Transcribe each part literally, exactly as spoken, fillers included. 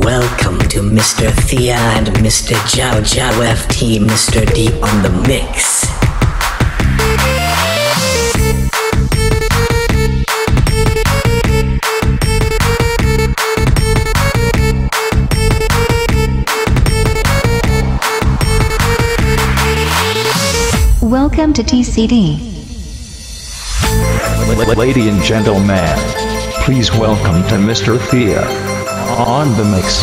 welcome to Mister Thea and Mister Chav Chav F T, Mister D on the mix. Welcome to T C D. Ladies and gentlemen, please welcome to Mister Thea on the mix.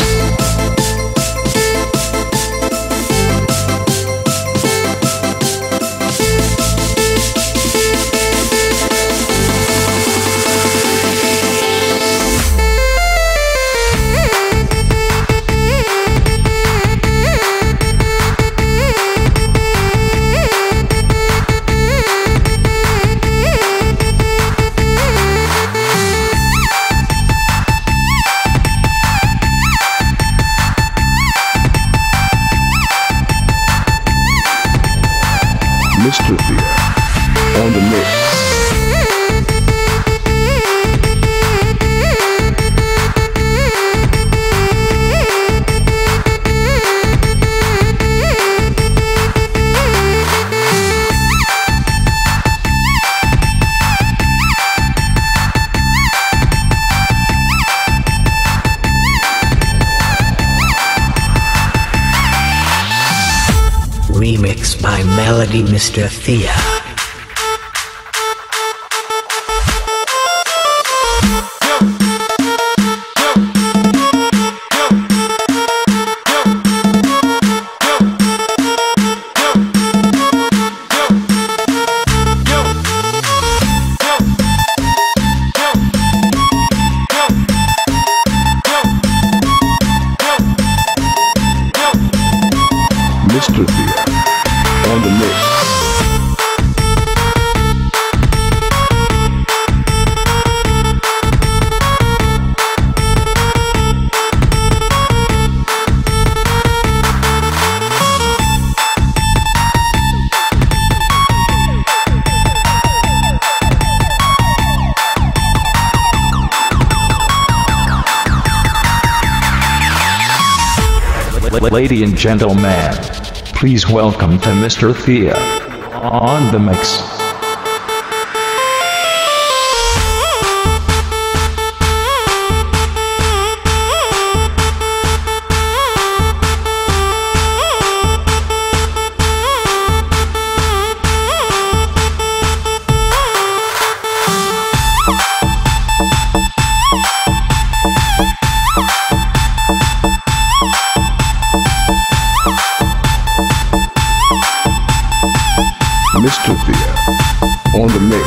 Mister Thea on the mix. Remix by Melody, Mister Thea. Mister Thea on the mix. Ladies and gentlemen, please welcome to Mister Thea on the mix. Mister Thea on the mix.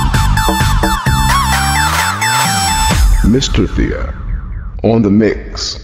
Mister Thea on the mix.